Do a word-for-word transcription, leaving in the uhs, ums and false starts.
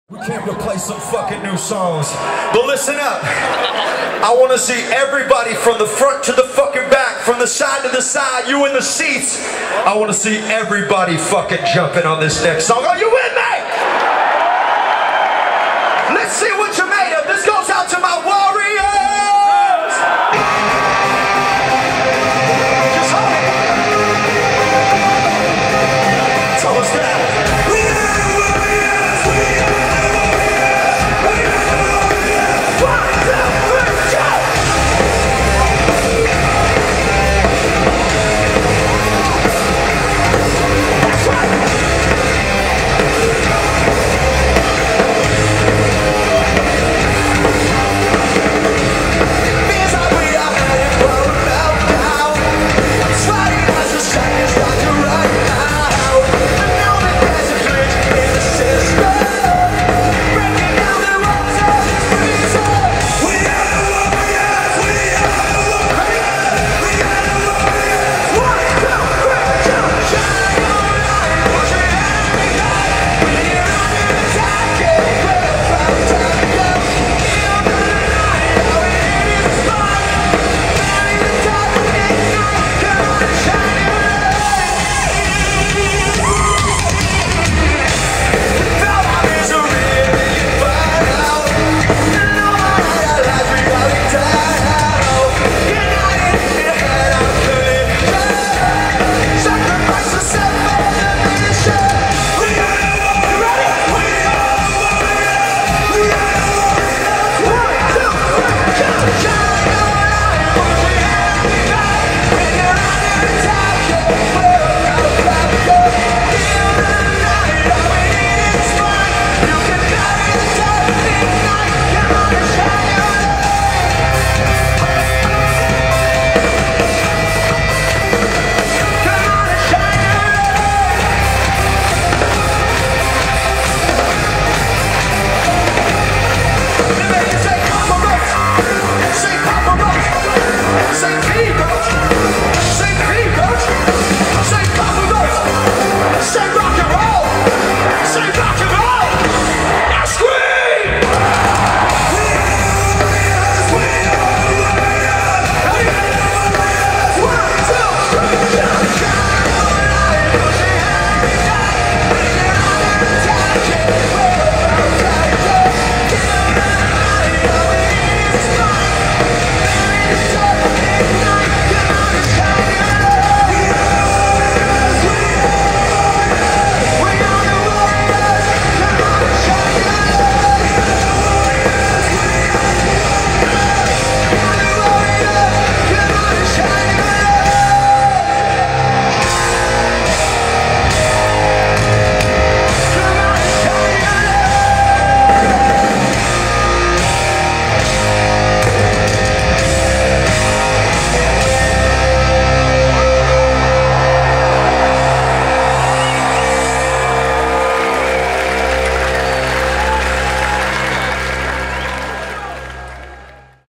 We came to play some fucking new songs, but listen up. I want to see everybody from the front to the fucking back, from the side to the side, you in the seats. I want to see everybody fucking jumping on this next song. Are you with me? Let's see what you're made of.